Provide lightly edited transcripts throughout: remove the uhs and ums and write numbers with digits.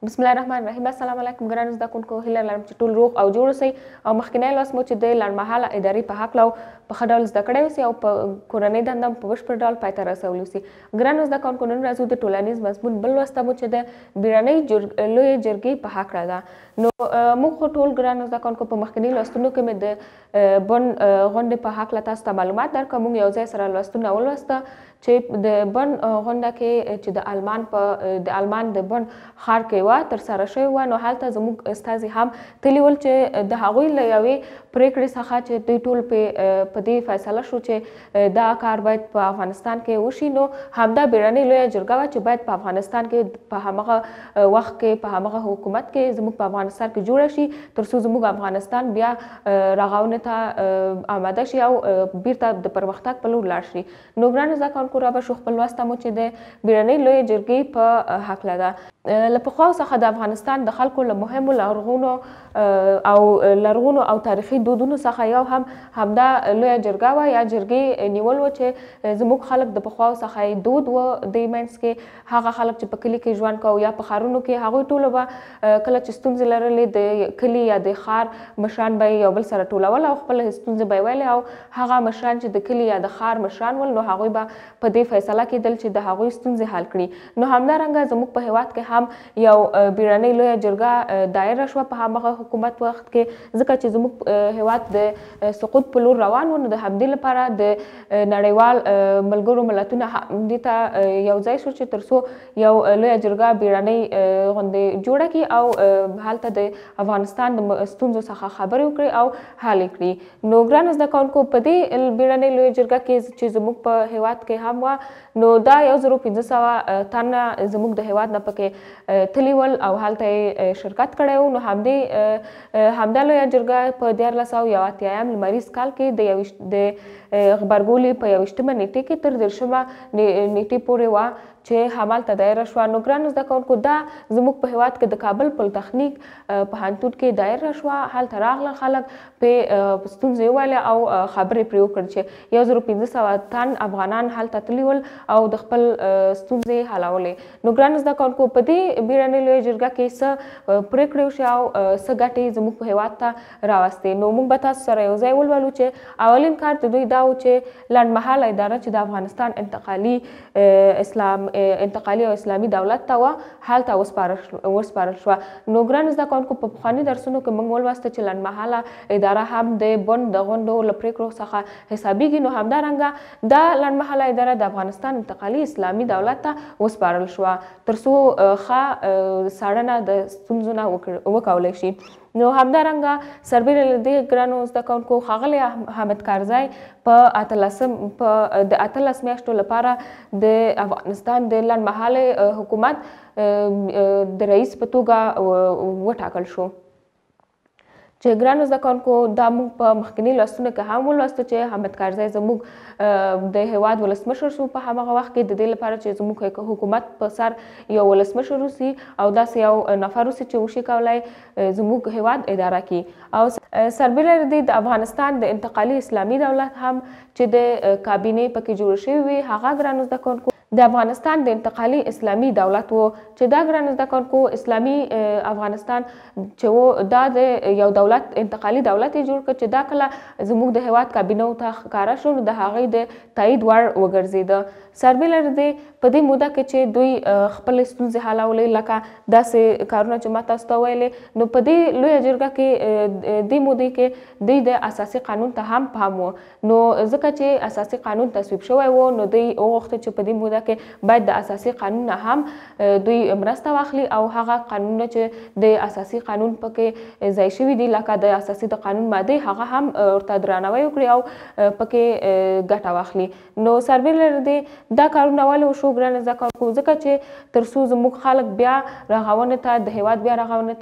بسم الله الرحمن الرحیم. السلام علیکم ګرانو زده کوونکو. هیله لرم چې ټول روغ او جوړ اوسئ او مخکینی لوست مو چې د لنډمهاله ادارې په هکله په ښه ډول زده کړی اوسئ او په کورنۍ دنده په بشپړ ډول پای ته رسولي اوسئ. ګرانو زده کوونکو، نن راځو د ټولنیز مضمون بل لوست ته مو چې د بیړنۍ لویې جرګې په هکله ده. نو موږ خو ټول ګرانو زده کوونکو په مخکیني لوستونو کې مې د بن غونډې په هکله تاسو ته معلومات درکړه. موږ یو ځای سره لوستونه ولوسته چې د بن غونډه کې چې د آلمان د بن ښار کې وه ترسره شوې وه، نو هلته زموږ استازي هم تللي ول چې د هغوی له یوې پرېکړې څخه چې دوی ټول په دې فیصله شو چې دا کار باید په افغانستان کې وشي. نو همدا بیړنۍ لویه جرګه وه چې باید په افغانستان کې په همغه وخت کې په همغه حکومت کې زموږ په افغانستان کې جوړه شي، تر څو زموږ افغانستان بیا رغونې ته آماده شي او بیرته د پرمختګ په لور لاړ شي. نو ګرانو زده کوونکو، را به شو خپل لوست ته مو چې د بیړنۍ لویې جرګې په هکله ده. له پخواو څخه د افغانستان د خلکو له مهمو لرغونو او تاریخي دودونو څخه یو هم همدا لویه جرګه وه یا جرګې نیول و چې زموږ خلک د پخواو څخه یې دود و. د منځ کې هغه خلک چې په کلي کې ژوند کوو یا په ښارونو کې، هغوی ټولو به کله چې ستونزې لرلې د کلي یا د ښار مشران به یې یو بل سره ټولول او خپله ستونزې به یې ویلې، او هغه مشران چې د کلي یا د ښار مشران ول، نو هغوی به په دې فیصله کېدل چې د هغوی ستونزې حل کړي. نو همدارنګه زموږ په هېواد کې هم یو بیړنۍ لویه جرګه دایره شوه په همغه حکومت وخت کې، ځکه چې زموږ هېواد د سقوط په لور روان و. نو د همدې لپاره د نړیوال ملګرو ملتونه همدې ته یو ځای شو چې تر څو یو لویه جرګه بیړنۍ غوندې جوړه کړي او هلته د افغانستان د ستونزو څخه خبرې وکړي او حل یې کړي. نو ګرانو زده کوونکو، په دې بیړنۍ لویه جرګه کې چې زموږ په هېواد کې هم وه، نو دا 1500 تنه زموږ د هېواد نه پکې تللي ول او هلته یې شرکت کړی و. نو همدا لویه جرګه په 1481 لمریز کال کې د غبرګولي په 21مه نېټې کې تر 30مه نېټې پورې وه چې همالته دایره شوه. نو ګرانو زده کوونکو، دا زموږ په هېواد کې د کابل پولیتخنیک پوهنتون کې دایره شوه. هلته راغلل خلک، پرې ستونزې وویلې او خبرې پرې وکړل چې 1500 تن افغانان هلته تللي ول او د خپل ستونزې حلولې. نو ګرانو زده کوونکو، په دې بیړنۍ لویه جرګه کې څه پرېکړې وشوې او څه ګټې زموږ په هېواد ته راوستې. نو موږ به تاسو سره یو ځای ولولو چې اولین کار د دوی دا و چې لنډمهاله اداره چې د افغانستان انتقالي او اسلامي دولت ته وه، هلته وسپارل شوه. نو ګرانو زده کوونکو، په پخواني درسونو کې موږ ولوسته چې لنډمهاله اداره هم د بن د غونډو له پرېکړو څخه حسابیږي. نو همدارنګه دا لنډمهاله اداره د افغانستان انتقالي اسلامي دولت ته وسپارل شوه تر څو ښه څارنه د ستونزو نه وکولی شي. نو همدارنګه سربیره له دې ګرانو زده کوونکو، ښاغلی حامد کرزی د 18 میاشتو لپاره د افغانستان د لنډمهالې حکومت د رئیس په توګه وټاکل شو. چې ګرانو زده کوونکو، دا موږ په مخکیني لوستونو کې هم ولوسته چې حامد کرزی زموږ د هېواد ولسمشر شو په همغه وخت کې، د دې لپاره چې زموږ حکومت په سر یو ولسمشر اوسي او داسې یو نفر اوسي چې وشي کولی زموږ هېواد اداره کړي. او سربیره له دې د افغانستان د انتقالي اسلامي دولت هم چې د کابینې پکې جوړې شوې وي، هغه ګرانو زده کوونکو د افغانستان د انتقالي اسلامي دولت و. چې دا ګرانو زده کوونکو، اسلامي افغانستان چې و، دا د یو دولت انتقالي دولت یې جوړ کړ چې دا کله زموږ د هېواد کابینو ته ښکاره شو، نو د هغې د تایید وړ وګرځېده. سربیره له دې په دې موده کې چې دوی خپلې ستونزې حلولې، لکه داسې کارونه چې ما تاسو ته ویلې، نو په دې لویه جرګه کې دې مودې کې دوی د اساسي قانون ته هم پام و. نو ځکه چې اساسي قانون تصویب شوی و، نو دوی وغوښتل چې په دې موده کې باید د اساسي قانون نه هم دوی مرسته واخلي او هغه قانونونه چې د اساسي قانون پکې ځای شوي دي، لکه د اساسي د قانون مادې، هغه هم ورته درناوی وکړي او پکې ګټه واخلي. نو سربیره له دې دا کارونه ولې وشو ګرانو زده کوونکو؟ ځکه چې تر څو زموږ خلک بیا رغونې ته، د هېواد بیا رغونې ته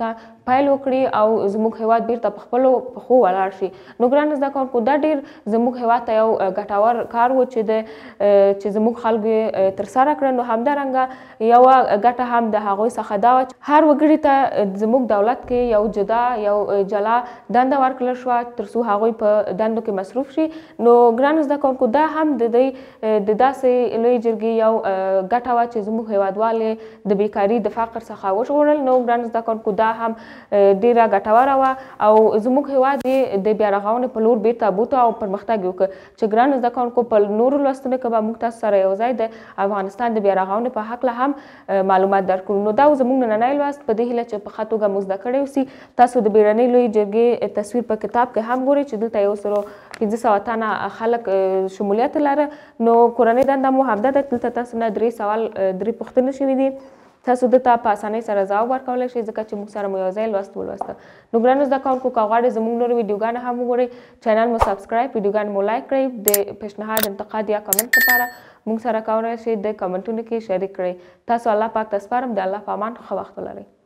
پیل وکړي او زموږ هیواد بیرته په خپلو پښو ولاړ شي. نو ګرانو زده کوونکو دا ډېر زموږ هیواد ته یو ګټور کار و چې زموږ خلکو یې ترسره کړه. نو همدارنګه یوه ګټه هم د هغوی څخه دا وه چې هر وګړي ته زموږ دولت کې یو جدا یو جلا دنده ورکړل شوه تر څو هغوی په دندو کې مصروف شي. نو ګرانو زده کوونکو دا هم د داسې لویې جرګې یو ګټه وه چې زموږ هیوادوال یې د بیکاري د فقر څخه وژغورل. نو ګرانو زده کوونکو دا هم ډېره ګټوره وه او زموږ هیواد یې د بیا رغونې په لور بیرته بوته او پرمختګ یې وکړ. چې ګرانو زده کوونکو په نورو لوستونو کې به موږ تاسو سره یو ځای د افغانستان د بیا رغونې په هکله هم معلومات درکړو. نو دا زموږ نننی لوست په دې هیله چې په ښه توګه مو زده کړی اوسي. تاسو د بیړنۍ لویې جرګې تصویر په کتاب کې هم ګورئ چې دلته 1,500 تنه خلک شمولیت لره. نو کورنۍ دنده مو همدا ده، دلته تاسو نه 3 پوښتنې شوي دي. تاسو دلته په اسانۍ سره ځواب ورکولی شئ ځکه چې موږ سره مو یو ځای لوست ولوسته. نو ګرانو زده کوونکو که غواړئ زموږ نورې ویډیوګانې هم وګورئ، چینل مو سبسکرایب، ویډیوګانې مو لایک کړئ. د پیشنهاد، انتقاد یا کمنټ لپاره موږ سره کولی شئ د کمنټونو کې شریک کړئ. تاسو الله پاک ته سپارم. د الله په امان ښه وخت ولرئ.